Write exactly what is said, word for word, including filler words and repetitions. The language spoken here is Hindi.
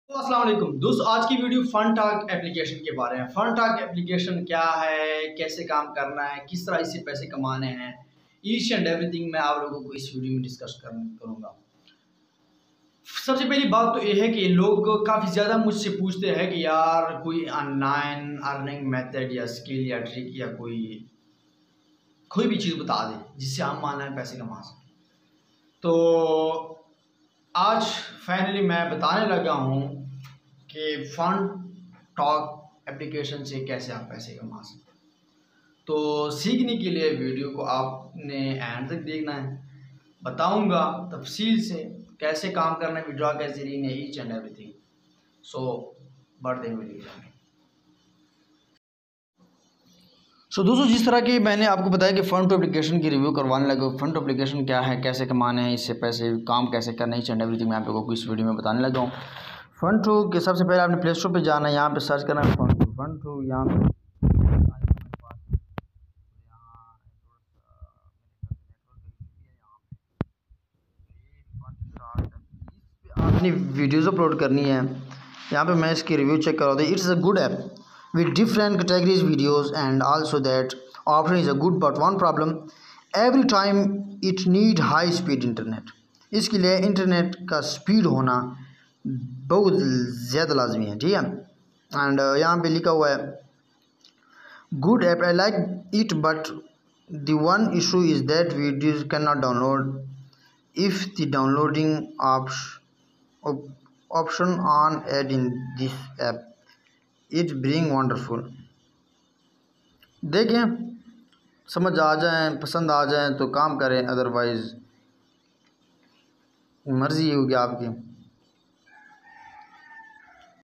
तो अस्सलाम वालेकुम दोस्तों, आज की वीडियो फनटॉक एप्लीकेशन के बारे में। फनटॉक एप्लीकेशन क्या है, कैसे काम करना है, किस तरह इससे पैसे कमाने हैं, ईच एंड एवरीथिंग मैं आप लोगों को इस वीडियो में डिस्कस करूंगा। सबसे पहली बात तो ये है कि लोग काफ़ी ज़्यादा मुझसे पूछते हैं कि यार कोई ऑनलाइन अर्निंग मेथड या स्किल या ट्रिक या कोई कोई भी चीज़ बता दे जिससे हम ऑनलाइन पैसे कमा सकें। तो आज फाइनली मैं बताने लगा हूँ कि फनटॉक एप्लीकेशन से कैसे आप पैसे कमा सकते हैं। तो सीखने के लिए वीडियो को आपने एंड तक देखना है। बताऊंगा तफसील से कैसे काम करना है, विड्रॉ कैसे लेना है, ईच एंड एवरीथिंग। सो बढ़ते हैं वीडियो में। सो so, दोस्तों, जिस तरह की मैंने आपको बताया कि फंड एप्लीकेशन की रिव्यू करवाने लगे। फंड एप्लीकेशन क्या है, कैसे कमाने हैं, इससे पैसे काम कैसे करना है, ईच एंड एवरीथिंग मैं आप लोगों को इस वीडियो में बताने लगा हूँ। फंड के सबसे पहले आपने प्ले स्टोर पे जाना है, यहाँ पे सर्च करना है फंड फंड यहाँ पे अपनी वीडियोज़ अपलोड करनी है। यहाँ पे मैं इसकी रिव्यू चेक करा दूँ। It's a good app with different categories videos, and also that option is a good but one problem every time it need high speed internet। इसके लिए इंटरनेट का स्पीड होना बहुत ज़्यादा लाजमी है, ठीक है। एंड uh, यहाँ पे लिखा हुआ है good app, I like it but the one issue is that videos can not download if the downloading option on ad in this app it bring wonderful. देखें, समझ आ जाए, पसंद आ जाए तो काम करें, अदरवाइज़ मर्ज़ी होगी आपकी।